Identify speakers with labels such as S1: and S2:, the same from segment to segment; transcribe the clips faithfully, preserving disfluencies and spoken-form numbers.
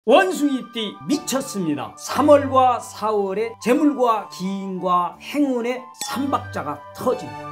S1: 원숭이띠 미쳤습니다. 삼월과 사월에 재물과 기인과 행운의 삼박자가 터집니다.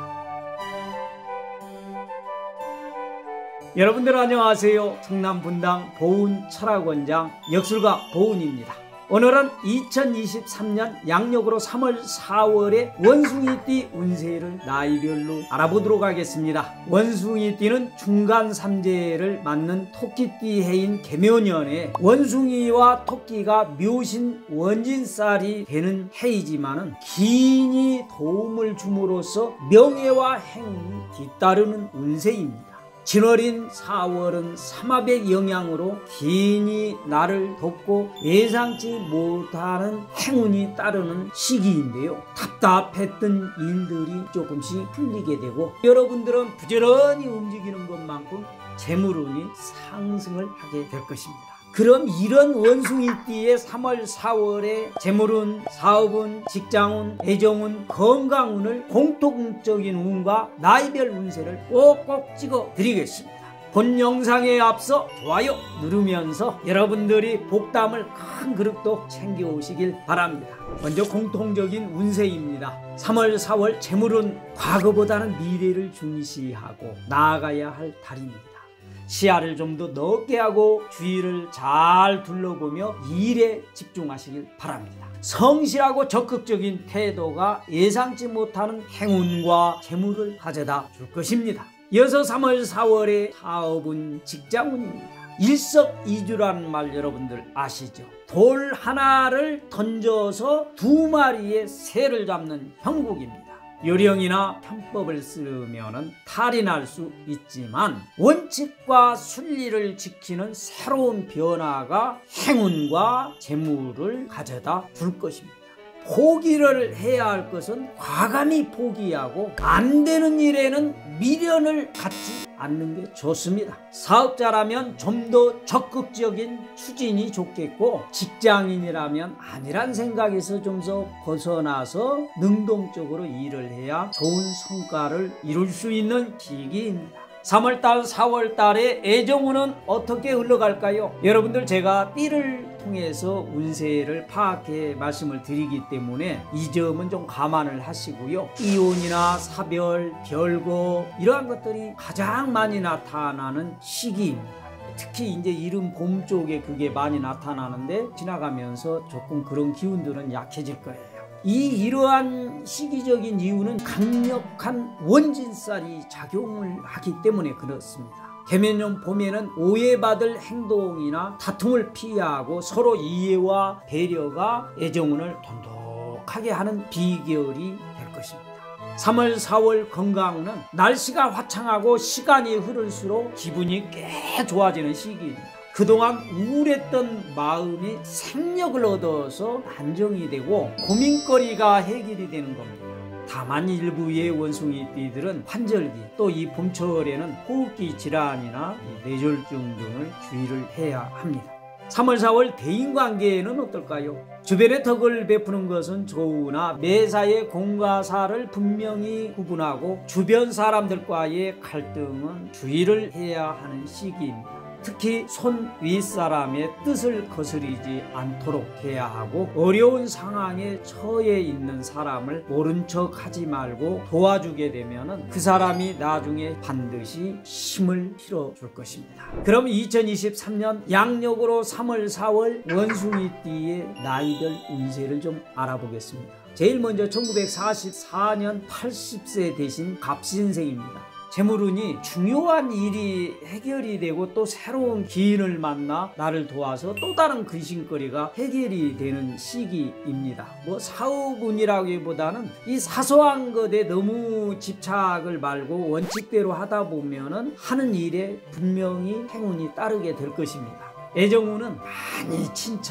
S1: 여러분들 안녕하세요. 충남 분당 보은 철학원장 역술가 보은입니다. 오늘은 이천이십삼 년 양력으로 삼월 사월의 원숭이띠 운세를 나이별로 알아보도록 하겠습니다. 원숭이띠는 중간 삼재를 맞는 토끼띠 해인 개묘년에 원숭이와 토끼가 묘신 원진살이 되는 해이지만은 기인이 도움을 줌으로써 명예와 행운이 뒤따르는 운세입니다. 진월인 사월은 삼합의 영향으로 기인이 나를 돕고 예상치 못하는 행운이 따르는 시기인데요. 답답했던 일들이 조금씩 풀리게 되고 여러분들은 부지런히 움직이는 것만큼 재물운이 상승을 하게 될 것입니다. 그럼 이런 원숭이띠의 삼월 사월의 재물운, 사업운, 직장운, 애정운, 건강운을 공통적인 운과 나이별 운세를 꼭꼭 찍어 드리겠습니다. 본 영상에 앞서 좋아요 누르면서 여러분들이 복담을 큰 그릇도 챙겨오시길 바랍니다. 먼저 공통적인 운세입니다. 삼월 사월 재물운 과거보다는 미래를 중시하고 나아가야 할 달입니다. 시야를 좀 더 넓게 하고 주위를 잘 둘러보며 일에 집중하시길 바랍니다. 성실하고 적극적인 태도가 예상치 못하는 행운과 재물을 가져다 줄 것입니다. 이어서 삼월 사월의 사업운, 직장운입니다. 일석이조라는 말 여러분들 아시죠? 돌 하나를 던져서 두 마리의 새를 잡는 형국입니다. 요령이나 편법을 쓰면 탈이 날 수 있지만 원칙과 순리를 지키는 새로운 변화가 행운과 재물을 가져다 줄 것입니다. 포기를 해야 할 것은 과감히 포기하고 안 되는 일에는 미련을 갖지 않는 게 좋습니다. 사업자라면 좀 더 적극적인 추진이 좋겠고 직장인이라면 아니란 생각에서 좀 더 벗어나서 능동적으로 일을 해야 좋은 성과를 이룰 수 있는 시기입니다. 삼월달, 사월달의 애정운은 어떻게 흘러갈까요? 여러분들 제가 띠를 통해서 운세를 파악해 말씀을 드리기 때문에 이 점은 좀 감안을 하시고요. 이혼이나 사별, 별거 이러한 것들이 가장 많이 나타나는 시기입니다. 특히 이제 이른 봄 쪽에 그게 많이 나타나는데 지나가면서 조금 그런 기운들은 약해질 거예요. 이 이러한 시기적인 이유는 강력한 원진살이 작용을 하기 때문에 그렇습니다. 개묘년 봄에는 오해받을 행동이나 다툼을 피하고 서로 이해와 배려가 애정운을 돈독하게 하는 비결이 될 것입니다. 삼월 사월 건강운은 날씨가 화창하고 시간이 흐를수록 기분이 꽤 좋아지는 시기입니다. 그동안 우울했던 마음이 생력을 얻어서 안정이 되고 고민거리가 해결이 되는 겁니다. 다만 일부의 원숭이띠들은 환절기 또 이 봄철에는 호흡기 질환이나 뇌졸중 등을 주의를 해야 합니다. 삼월 사월 대인관계에는 어떨까요? 주변에 덕을 베푸는 것은 좋으나 매사에 공과사를 분명히 구분하고 주변 사람들과의 갈등은 주의를 해야 하는 시기입니다. 특히 손 윗사람의 뜻을 거스르지 않도록 해야 하고 어려운 상황에 처해 있는 사람을 모른 척 하지 말고 도와주게 되면 그 사람이 나중에 반드시 힘을 실어줄 것입니다. 그럼 이천이십삼 년 양력으로 삼월 사월 원숭이띠의 나이별 운세를 좀 알아보겠습니다. 제일 먼저 천구백사십사 년 팔십 세 되신 갑신생입니다. 재물운이 중요한 일이 해결이 되고 또 새로운 기인을 만나 나를 도와서 또 다른 근심거리가 해결이 되는 시기입니다. 뭐 사업운이라기보다는 이 사소한 것에 너무 집착을 말고 원칙대로 하다 보면은 하는 일에 분명히 행운이 따르게 될 것입니다. 애정운은 많이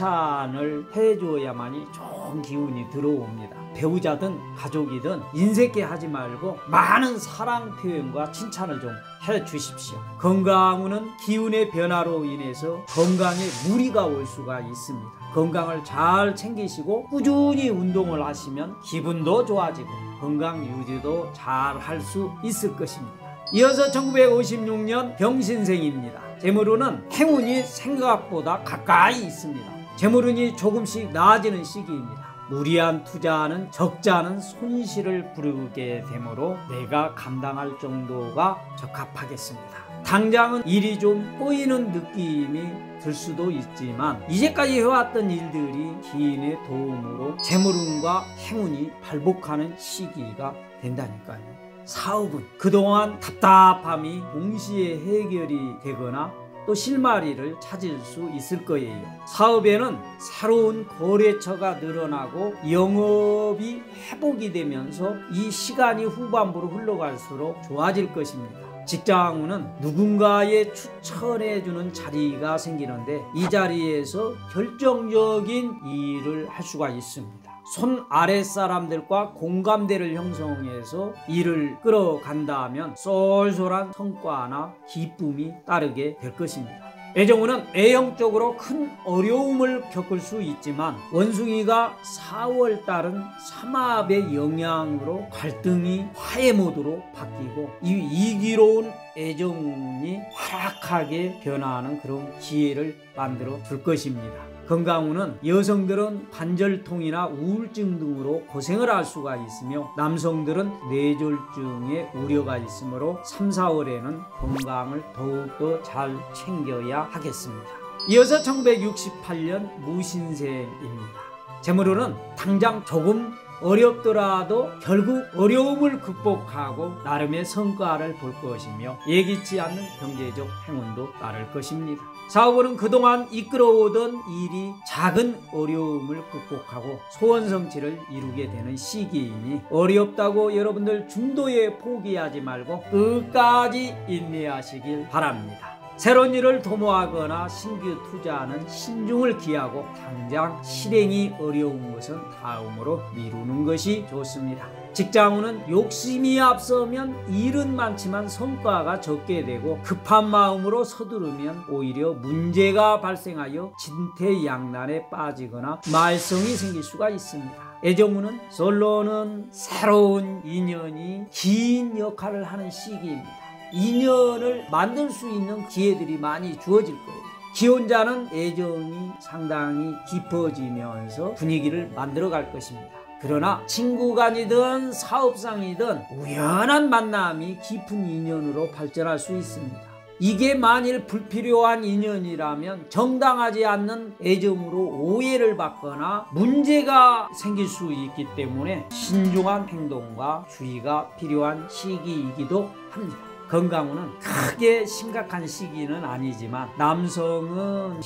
S1: 칭찬을 해줘야만이 좋은 기운이 들어옵니다. 배우자든 가족이든 인색해 하지 말고 많은 사랑 표현과 칭찬을 좀 해주십시오. 건강운은 기운의 변화로 인해서 건강에 무리가 올 수가 있습니다. 건강을 잘 챙기시고 꾸준히 운동을 하시면 기분도 좋아지고 건강 유지도 잘 할 수 있을 것입니다. 이어서 천구백오십육 년 병신생입니다. 재물운은 행운이 생각보다 가까이 있습니다. 재물운이 조금씩 나아지는 시기입니다. 무리한 투자는 적자는 손실을 부르게 되므로 내가 감당할 정도가 적합하겠습니다. 당장은 일이 좀 꼬이는 느낌이 들 수도 있지만 이제까지 해왔던 일들이 기인의 도움으로 재물운과 행운이 발복하는 시기가 된다니까요. 사업은 그동안 답답함이 동시에 해결이 되거나 또 실마리를 찾을 수 있을 거예요. 사업에는 새로운 거래처가 늘어나고 영업이 회복이 되면서 이 시간이 후반부로 흘러갈수록 좋아질 것입니다. 직장운은 누군가의 추천해주는 자리가 생기는데 이 자리에서 결정적인 일을 할 수가 있습니다. 손 아랫사람들과 공감대를 형성해서 일을 끌어간다면 쏠쏠한 성과나 기쁨이 따르게 될 것입니다. 애정운은 애형적으로 큰 어려움을 겪을 수 있지만 원숭이가 사월 달은 삼합의 영향으로 갈등이 화해 모드로 바뀌고 이 이기로운 애정운이 활약하게 변화하는 그런 기회를 만들어 줄 것입니다. 건강운은 여성들은 관절통이나 우울증 등으로 고생을 할 수가 있으며 남성들은 뇌졸중의 우려가 있으므로 삼, 사월에는 건강을 더욱더 잘 챙겨야 하겠습니다. 이어서 천구백육십팔 년 무신생입니다. 재물운은 당장 조금 어렵더라도 결국 어려움을 극복하고 나름의 성과를 볼 것이며 예기치 않는 경제적 행운도 따를 것입니다. 사업은 그동안 이끌어오던 일이 작은 어려움을 극복하고 소원 성취를 이루게 되는 시기이니 어렵다고 여러분들 중도에 포기하지 말고 끝까지 인내하시길 바랍니다. 새로운 일을 도모하거나 신규 투자는 신중을 기하고 당장 실행이 어려운 것은 다음으로 미루는 것이 좋습니다. 직장운은 욕심이 앞서면 일은 많지만 성과가 적게 되고 급한 마음으로 서두르면 오히려 문제가 발생하여 진퇴양난에 빠지거나 말썽이 생길 수가 있습니다. 애정운은 솔로는 새로운 인연이 긴 역할을 하는 시기입니다. 인연을 만들 수 있는 기회들이 많이 주어질 거예요. 기혼자는 애정이 상당히 깊어지면서 분위기를 만들어 갈 것입니다. 그러나 친구간이든 사업상이든 우연한 만남이 깊은 인연으로 발전할 수 있습니다. 이게 만일 불필요한 인연이라면 정당하지 않는 애정으로 오해를 받거나 문제가 생길 수 있기 때문에 신중한 행동과 주의가 필요한 시기이기도 합니다. 건강운은 크게 심각한 시기는 아니지만 남성은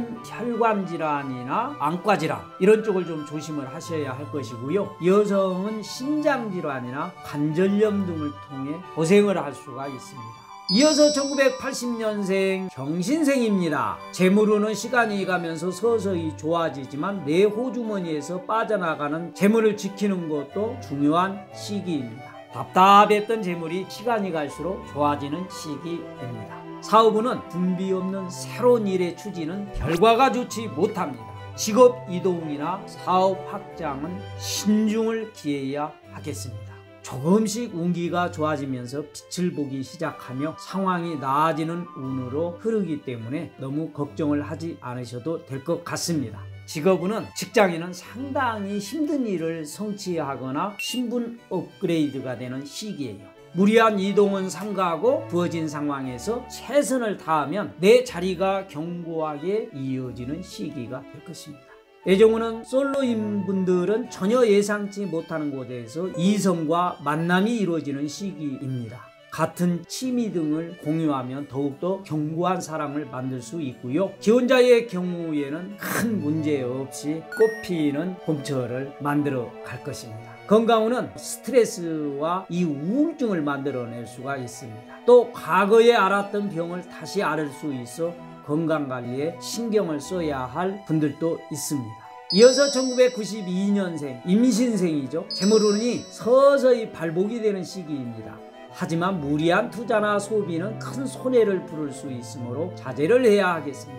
S1: 심혈관질환이나 안과질환 이런 쪽을 좀 조심을 하셔야 할 것이고요. 여성은 신장질환이나 관절염 등을 통해 고생을 할 수가 있습니다. 이어서 천구백팔십 년생 경신생입니다. 재물운은 시간이 가면서 서서히 좋아지지만 내 호주머니에서 빠져나가는 재물을 지키는 것도 중요한 시기입니다. 답답했던 재물이 시간이 갈수록 좋아지는 시기입니다. 사업운은 분비 없는 새로운 일의 추진은 결과가 좋지 못합니다. 직업 이동이나 사업 확장은 신중을 기해야 하겠습니다. 조금씩 운기가 좋아지면서 빛을 보기 시작하며 상황이 나아지는 운으로 흐르기 때문에 너무 걱정을 하지 않으셔도 될 것 같습니다. 직업운은 직장인은 상당히 힘든 일을 성취하거나 신분 업그레이드가 되는 시기예요. 무리한 이동은 삼가하고 부어진 상황에서 최선을 다하면 내 자리가 견고하게 이어지는 시기가 될 것입니다. 애정운은 솔로인 분들은 전혀 예상치 못하는 곳에서 이성과 만남이 이루어지는 시기입니다. 같은 취미 등을 공유하면 더욱더 견고한 사람을 만들 수 있고요. 기혼자의 경우에는 큰 문제 없이 꽃피는 봄철을 만들어 갈 것입니다. 건강운은 스트레스와 이 우울증을 만들어낼 수가 있습니다. 또 과거에 알았던 병을 다시 앓을 수 있어 건강관리에 신경을 써야 할 분들도 있습니다. 이어서 천구백구십이 년생 임신생이죠. 재물운이 서서히 발복이 되는 시기입니다. 하지만 무리한 투자나 소비는 큰 손해를 부를 수 있으므로 자제를 해야 하겠습니다.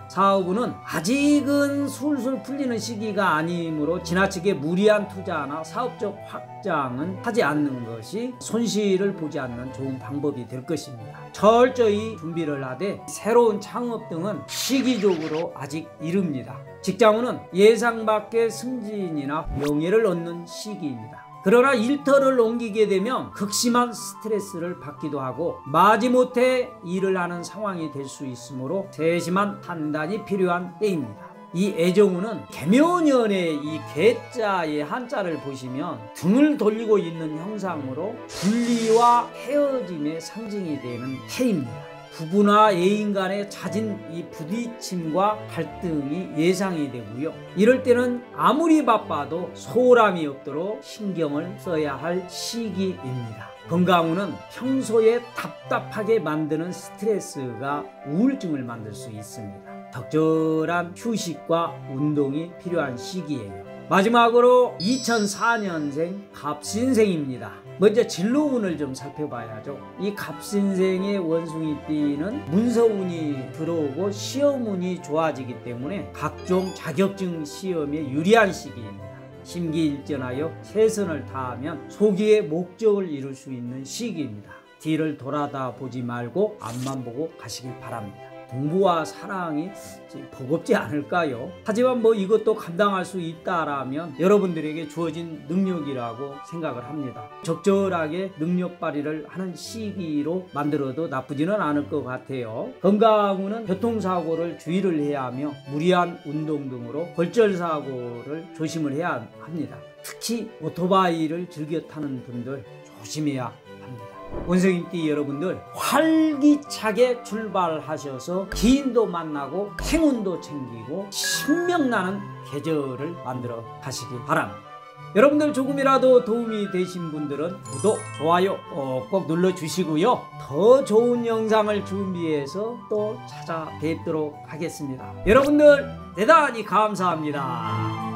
S1: 사업은 아직은 술술 풀리는 시기가 아니므로 지나치게 무리한 투자나 사업적 확장은 하지 않는 것이 손실을 보지 않는 좋은 방법이 될 것입니다. 철저히 준비를 하되 새로운 창업 등은 시기적으로 아직 이릅니다. 직장운은 예상 밖의 승진이나 명예를 얻는 시기입니다. 그러나 일터를 옮기게 되면 극심한 스트레스를 받기도 하고 마지못해 일을 하는 상황이 될 수 있으므로 세심한 판단이 필요한 때입니다. 이 애정운은 개묘년의 이 개자의 한자를 보시면 등을 돌리고 있는 형상으로 분리와 헤어짐의 상징이 되는 해입니다. 부부나 애인 간의 잦은 이 부딪힘과 갈등이 예상이 되고요. 이럴 때는 아무리 바빠도 소홀함이 없도록 신경을 써야 할 시기입니다. 건강운은 평소에 답답하게 만드는 스트레스가 우울증을 만들 수 있습니다. 적절한 휴식과 운동이 필요한 시기예요. 마지막으로 이천사 년생 갑신생입니다. 먼저 진로운을 좀 살펴봐야죠. 이 갑신생의 원숭이띠는 문서운이 들어오고 시험운이 좋아지기 때문에 각종 자격증 시험에 유리한 시기입니다. 심기일전하여 최선을 다하면 소기의 목적을 이룰 수 있는 시기입니다. 뒤를 돌아다 보지 말고 앞만 보고 가시길 바랍니다. 공부와 사랑이 버겁지 않을까요? 하지만 뭐 이것도 감당할 수 있다라면 여러분들에게 주어진 능력이라고 생각을 합니다. 적절하게 능력 발휘를 하는 시기로 만들어도 나쁘지는 않을 것 같아요. 건강운은 교통사고를 주의를 해야 하며 무리한 운동 등으로 골절사고를 조심을 해야 합니다. 특히 오토바이를 즐겨 타는 분들 조심해야 합니다. 원숭이띠 여러분들 활기차게 출발하셔서 기인도 만나고 행운도 챙기고 신명나는 계절을 만들어 가시길 바랍니다. 여러분들 조금이라도 도움이 되신 분들은 구독, 좋아요 꼭꼭 눌러주시고요. 더 좋은 영상을 준비해서 또 찾아뵙도록 하겠습니다. 여러분들 대단히 감사합니다.